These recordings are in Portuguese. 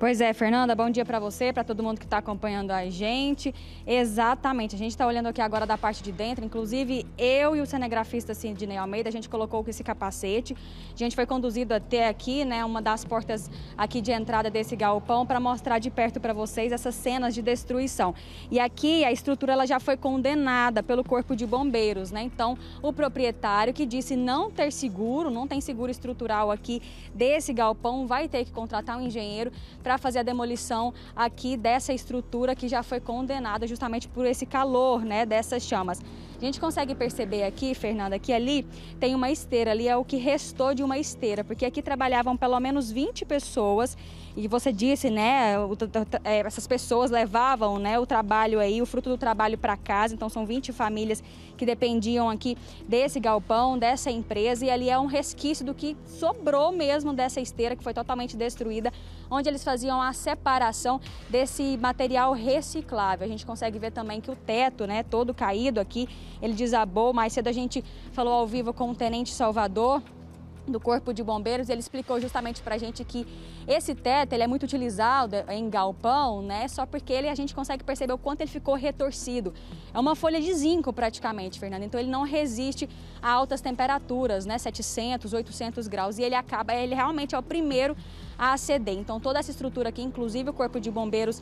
Pois é, Fernanda, bom dia para você, para todo mundo que está acompanhando a gente. Exatamente, a gente está olhando aqui agora da parte de dentro, inclusive eu e o cinegrafista Sidney Almeida, a gente colocou esse capacete. A gente foi conduzido até aqui, né, uma das portas aqui de entrada desse galpão para mostrar de perto para vocês essas cenas de destruição. E aqui a estrutura ela já foi condenada pelo Corpo de Bombeiros, né? Então, o proprietário que disse não ter seguro, não tem seguro estrutural aqui desse galpão, vai ter que contratar um engenheiro para fazer a demolição aqui dessa estrutura que já foi condenada justamente por esse calor, né, dessas chamas. A gente consegue perceber aqui, Fernanda, que ali tem uma esteira, ali é o que restou de uma esteira, porque aqui trabalhavam pelo menos 20 pessoas e você disse, né, essas pessoas levavam, né, o trabalho aí, o fruto do trabalho para casa, então são 20 famílias que dependiam aqui desse galpão, dessa empresa, e ali é um resquício do que sobrou mesmo dessa esteira que foi totalmente destruída, onde eles faziam a separação desse material reciclável. A gente consegue ver também que o teto, né, todo caído aqui, ele desabou. Mais cedo a gente falou ao vivo com o Tenente Salvador do Corpo de Bombeiros, ele explicou justamente pra gente que esse teto ele é muito utilizado em galpão, né? Só porque a gente consegue perceber o quanto ele ficou retorcido. É uma folha de zinco praticamente, Fernanda, então ele não resiste a altas temperaturas, né? 700, 800 graus, e ele realmente é o primeiro a ceder. Então toda essa estrutura aqui, inclusive o Corpo de Bombeiros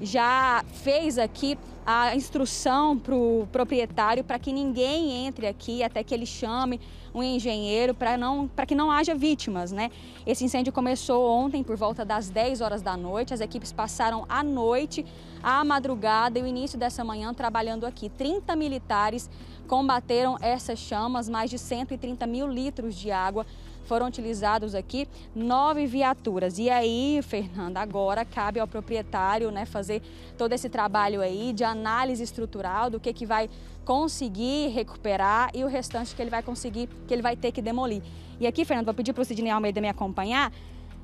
já fez aqui a instrução para o proprietário para que ninguém entre aqui até que ele chame um engenheiro para que não haja vítimas, né? Esse incêndio começou ontem por volta das 10 horas da noite, as equipes passaram a noite, a madrugada e o início dessa manhã trabalhando aqui. 30 militares combateram essas chamas, mais de 130 mil litros de água foram utilizados aqui, 9 viaturas. E aí, Fernanda, agora cabe ao proprietário, né, fazer todo esse trabalho aí de análise estrutural do que vai conseguir recuperar e o restante que ele vai conseguir, que ele vai ter que demolir. E aqui, Fernanda, vou pedir para o Sidney Almeida me acompanhar.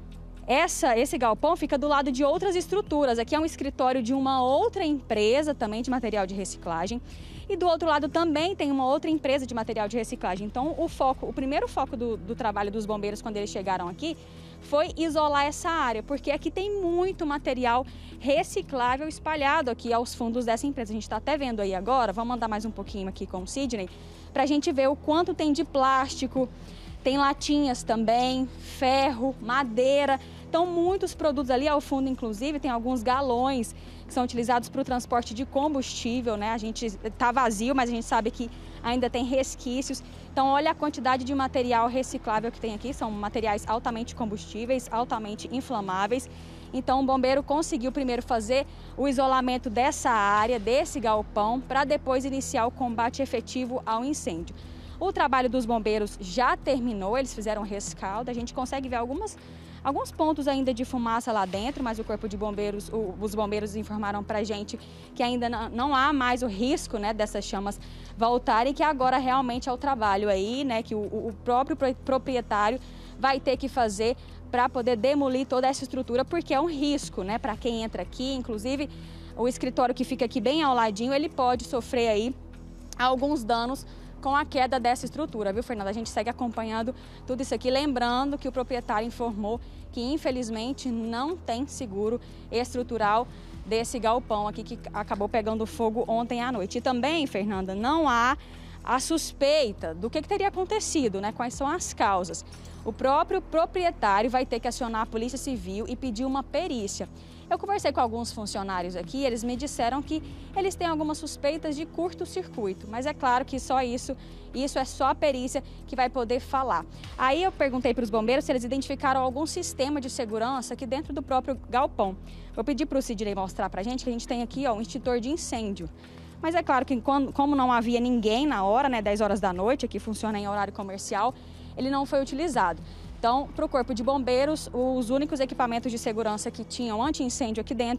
Esse galpão fica do lado de outras estruturas. Aqui é um escritório de uma outra empresa também de material de reciclagem. E do outro lado também tem uma outra empresa de material de reciclagem. Então o primeiro foco do trabalho dos bombeiros quando eles chegaram aqui foi isolar essa área, porque aqui tem muito material reciclável espalhado aqui aos fundos dessa empresa. A gente está até vendo aí agora, vamos andar mais um pouquinho aqui com o Sidney, para a gente ver o quanto tem de plástico, tem latinhas também, ferro, madeira. Então, muitos produtos ali ao fundo, inclusive, tem alguns galões que são utilizados para o transporte de combustível, né? A gente está vazio, mas a gente sabe que ainda tem resquícios. Então, olha a quantidade de material reciclável que tem aqui. São materiais altamente combustíveis, altamente inflamáveis. Então, o bombeiro conseguiu primeiro fazer o isolamento dessa área, desse galpão, para depois iniciar o combate efetivo ao incêndio. O trabalho dos bombeiros já terminou, eles fizeram rescaldo, a gente consegue ver alguns pontos ainda de fumaça lá dentro, mas o Corpo de Bombeiros, os bombeiros informaram pra gente que ainda não há mais o risco, né, dessas chamas voltarem, e que agora realmente é o trabalho aí, né, que o próprio proprietário vai ter que fazer para poder demolir toda essa estrutura, porque é um risco, né, para quem entra aqui. Inclusive o escritório que fica aqui bem ao ladinho, ele pode sofrer aí alguns danos com a queda dessa estrutura, viu, Fernanda? A gente segue acompanhando tudo isso aqui, lembrando que o proprietário informou que, infelizmente, não tem seguro estrutural desse galpão aqui que acabou pegando fogo ontem à noite. E também, Fernanda, não há a suspeita do que teria acontecido, né? Quais são as causas. O próprio proprietário vai ter que acionar a Polícia Civil e pedir uma perícia. Eu conversei com alguns funcionários aqui, eles me disseram que eles têm algumas suspeitas de curto-circuito, mas é claro que só isso é só a perícia que vai poder falar. Aí eu perguntei para os bombeiros se eles identificaram algum sistema de segurança aqui dentro do próprio galpão. Vou pedir para o Sidney mostrar para a gente que a gente tem aqui, ó, um extintor de incêndio. Mas é claro que como não havia ninguém na hora, né, 10 horas da noite, aqui funciona em horário comercial, ele não foi utilizado. Então, para o Corpo de Bombeiros, os únicos equipamentos de segurança que tinham anti-incêndio aqui dentro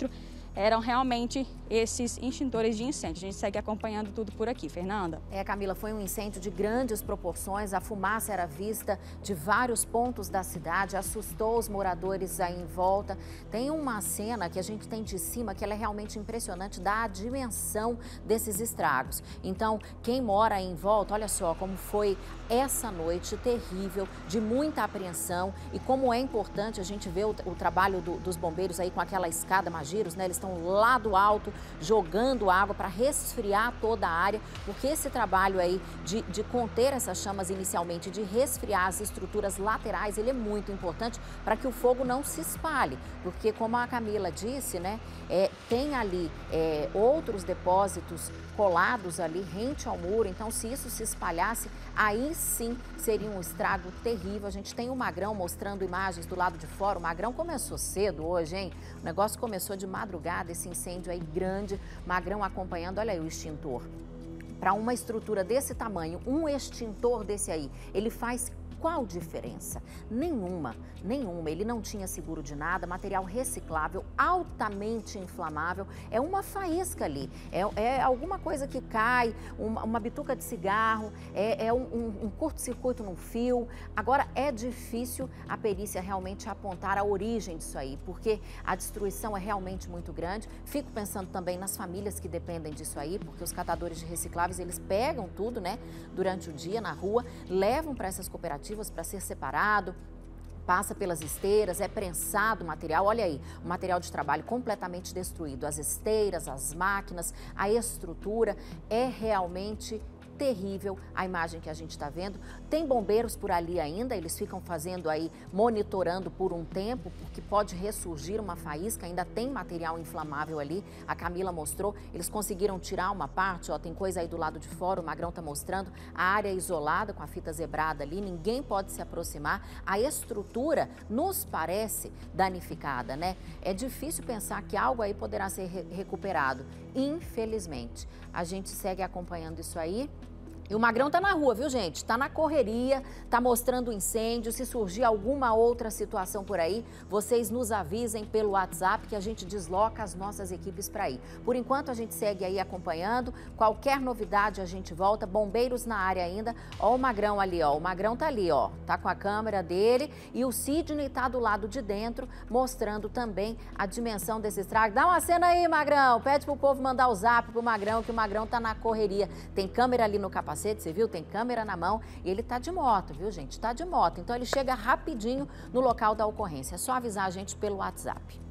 eram realmente esses extintores de incêndio. A gente segue acompanhando tudo por aqui. Fernanda? Camila, foi um incêndio de grandes proporções, a fumaça era vista de vários pontos da cidade, assustou os moradores aí em volta. Tem uma cena que a gente tem de cima que ela é realmente impressionante, dá a dimensão desses estragos. Então, quem mora aí em volta, olha só como foi essa noite terrível, de muita apreensão, e como é importante a gente ver o trabalho dos bombeiros aí com aquela escada Magiros, né? Eles estão lá do alto jogando água para resfriar toda a área, porque esse trabalho aí de conter essas chamas inicialmente, de resfriar as estruturas laterais, ele é muito importante para que o fogo não se espalhe, porque como a Camila disse, né, tem ali outros depósitos colados ali rente ao muro, então se isso se espalhasse, aí sim seria um estrago terrível. A gente tem o Magrão mostrando imagens do lado de fora. O Magrão começou cedo hoje, hein? O negócio começou de madrugada, esse incêndio aí grande. Magrão acompanhando, olha aí o extintor. Para uma estrutura desse tamanho, um extintor desse aí, ele faz qual diferença? Nenhuma, nenhuma. Ele não tinha seguro de nada, material reciclável, altamente inflamável. É uma faísca ali, é alguma coisa que cai, uma bituca de cigarro, um curto-circuito num fio. Agora, é difícil a perícia realmente apontar a origem disso aí, porque a destruição é realmente muito grande. Fico pensando também nas famílias que dependem disso aí, porque os catadores de recicláveis, eles pegam tudo, né, durante o dia na rua, levam para essas cooperativas para ser separado, passa pelas esteiras, é prensado o material. Olha aí, o material de trabalho completamente destruído, as esteiras, as máquinas, a estrutura, é realmente terrível a imagem que a gente está vendo. Tem bombeiros por ali ainda, eles ficam fazendo aí, monitorando por um tempo, porque pode ressurgir uma faísca, ainda tem material inflamável ali, a Camila mostrou, eles conseguiram tirar uma parte, ó, tem coisa aí do lado de fora, o Magrão está mostrando, a área isolada com a fita zebrada ali, ninguém pode se aproximar, a estrutura nos parece danificada, né? É difícil pensar que algo aí poderá ser recuperado, infelizmente. A gente segue acompanhando isso aí. E o Magrão tá na rua, viu, gente? Tá na correria, tá mostrando o incêndio. Se surgir alguma outra situação por aí, vocês nos avisem pelo WhatsApp que a gente desloca as nossas equipes para aí. Por enquanto, a gente segue aí acompanhando. Qualquer novidade, a gente volta. Bombeiros na área ainda. Ó o Magrão ali, ó. O Magrão tá ali, ó. Tá com a câmera dele. E o Sidney tá do lado de dentro, mostrando também a dimensão desse estrago. Dá uma cena aí, Magrão. Pede pro povo mandar o zap pro Magrão, que o Magrão tá na correria. Tem câmera ali no capacete. Você viu? Tem câmera na mão e ele tá de moto, viu, gente? Tá de moto. Então ele chega rapidinho no local da ocorrência. É só avisar a gente pelo WhatsApp.